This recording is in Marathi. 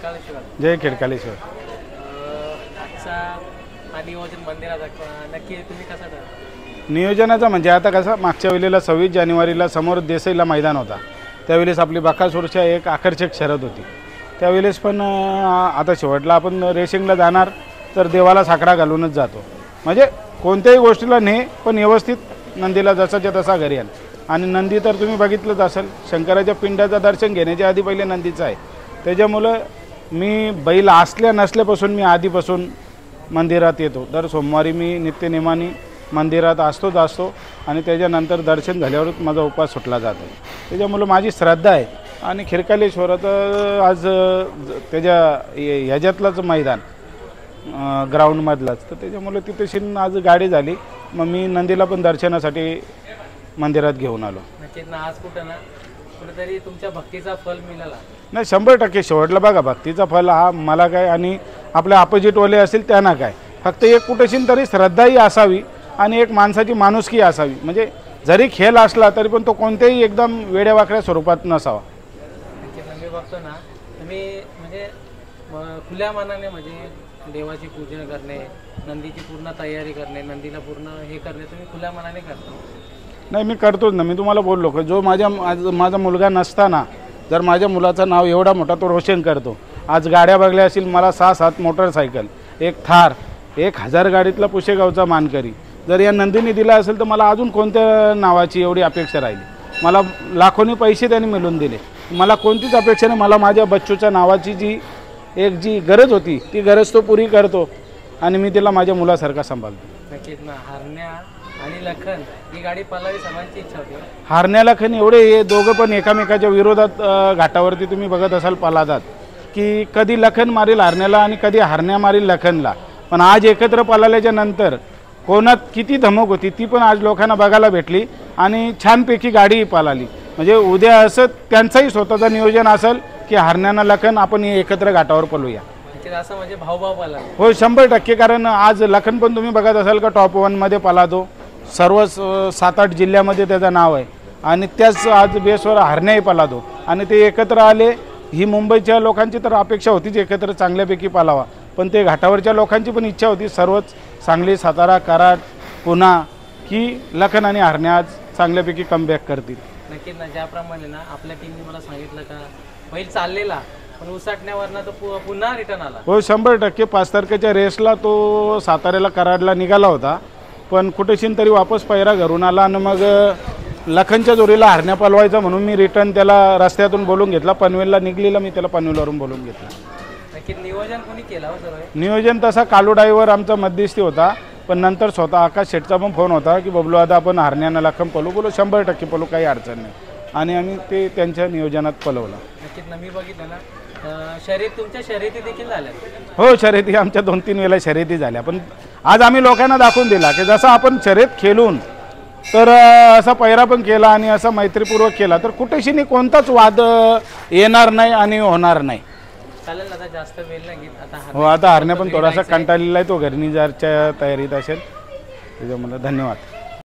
खिडकाळेश्वर. जय खिडकाळेश्वर. आजचा हा नियोजन मंदिराचा नक्की तुम्ही कसा ठरवलं? नियोजनाचा म्हणजे आता कसं मागच्या वेळेला 26 जानेवारीला समोर देसाईला मैदान होता, त्यावेळेस आपली बकासूरच्या एक आकर्षक शर्यत होती. त्यावेळेस पण आता शेवटला आपण रेसिंगला जाणार तर देवाला साकडा घालूनच जातो. म्हणजे कोणत्याही गोष्टीला पण व्यवस्थित नंदीला जसाच्या तसा घरी आण. आणि नंदी तर तुम्ही बघितलंच असेल, शंकराच्या पिंडाचं दर्शन घेण्याच्या आधी पहिले नंदीचं आहे. त्याच्यामुळं मी बैल असल्या नसल्यापासून मी आधीपासून मंदिरात येतो. दर सोमवारी मी नित्यनेमाने मंदिरात असतो आणि त्याच्यानंतर दर्शन झाल्यावरच माझा उपवास सुटला जातो. त्याच्यामुळं माझी श्रद्धा आहे. आणि खिडकाळेश्वराचं आज त्याच्या ह्याच्यातलंच मैदान ग्राउंडमधलाच, तर त्याच्यामुळे तिथेशी आज गाडी झाली. मग मी नंदीला पण दर्शनासाठी मंदिरात घेऊन आलो. नक्कीच ना, आज कुठेतरी तुमच्या भक्तीचा फल मिळाला. नाही 100% शेवटला बघा भक्तीचा फल हा मला काय आणि आपल्या अपोजिटवाले असतील त्यांना काय, फक्त एक कुठेशी तरी श्रद्धाही असावी आणि एक माणसाची माणुसकी असावी. म्हणजे जरी खेळ असला तरी पण तो कोणत्याही एकदम वेड्यावाकड्या स्वरूपात नसावा. मी बघतो ना तुम्ही म्हणजे खुल्या मनाने म्हणजे देवाची पूजन करणे, नंदीची पूर्ण तयारी करणे, नंदीला पूर्ण हे करणे तुम्ही खुल्या मनाने करता? नाही मी करतोच ना. मी तुम्हाला बोललो की जो माझा मुलगा नसताना जर माझ्या मुलाचं नाव एवढा मोठा तो रोशन करतो. आज गाड्या बघल्या असतील मला 6-7 मोटरसायकल, एक थार, 1000 गाडीतला पुशेगावचा मानकरी. जर या नंदीने दिला असेल तर मला अजून कोणत्या नावाची एवढी अपेक्षा राहिली? मला लाखोनी पैसे त्यांनी मिळवून दिले, मला कोणतीच अपेक्षा नाही. मला माझ्या बच्चूच्या नावाची जी गरज होती ती गरज तो पुरी करतो आणि मी तिला माझ्या मुलासारखा सांभाळतो. नक्कीच ना. हरण्या आणि लखन ही गाडी पळावी सर्वांची इच्छा होती. हरण्या लखन एवढे हे दोघं पण एकामेकाच्या विरोधात घाटावरती तुम्ही बघत असाल पळतात की कधी लखन मारील हरण्याला आणि कधी हरण्या मारील लखनला. पण आज एकत्र पळाल्याच्या नंतर कोणात किती धमक होती ती पण आज लोकांना बघायला भेटली आणि छानपैकी गाडी पळाली. म्हणजे उद्या असं त्यांचंही स्वतःचं नियोजन असेल की हरण्यानं लखन आपण एकत्र घाटावर पळूया. असं म्हणजे भाऊ पळाला. हो 100%. कारण आज लखन पण तुम्ही बघत असाल का टॉप 1मध्ये पळातो, सर्व 7-8 जिल्ह्यामध्ये त्याचं नाव आहे. आणि त्याच आज बेसवर हरण्याही पळातो आणि ते एकत्र आले. ही मुंबईच्या लोकांची तर अपेक्षा होतीच एकत्र चांगल्यापैकी पळावा, पण ते घाटावरच्या लोकांची पण इच्छा होती सर्वच सांगली, सातारा, कराड, पुणा की लखन आणि हरण्या आज चांगल्यापैकी कमबॅक करतील. नक्कीच ना. ज्याप्रमाणे ना आपल्या टीमने मला सांगितलं का बैल चाललेला पण उसाटण्यावरनं तो पुन्हा रिटर्न आला. हो 100%. 5 तारखेच्या रेसला तो साताऱ्याला कराडला निघाला होता, पण कुठेशीन तरी वापस पैरा घरून आला आणि मग लखनच्या जोडीला हरण्या पळवायचा म्हणून मी रिटर्न त्याला रस्त्यातून बोलून घेतला. पनवेलला निघलेला मी त्याला पनवेलवरून बोलून घेतला. नक्की नियोजन कोणी केलं हो सर? नियोजन तसा कालू ड्रायव्हर आमचा मध्यस्थी होता, पण नंतर स्वतः आकाश शेटचा पण फोन होता की बबलू आता आपण हरण्यानं लखन पळू. बोलो 100% पळू, काही अडचण नाही. आणि आम्ही ते त्यांच्या नियोजनात पळवलं. नक्कीच ना. मी बघितलं ना तुमच्या शर्यती देखील झाल्या. हो शर्यती आमच्या 2-3 वेळेला शर्यती झाल्या, पण आज आम्ही लोकांना दाखवून दिला की जसं आपण शर्यत खेळून तर असा पैरा पण केला आणि असा मैत्रीपूर्वक केला तर कुठेशी कोणताच वाद येणार नाही आणि होणार नाही. चालेल आता जास्त वेळ नाही घेत. आता हो आता हरण्या पण थोडासा कंटाळलेला आहे, तो घरी जायच्या तयारीत असेल. त्याच्यामुळे धन्यवाद.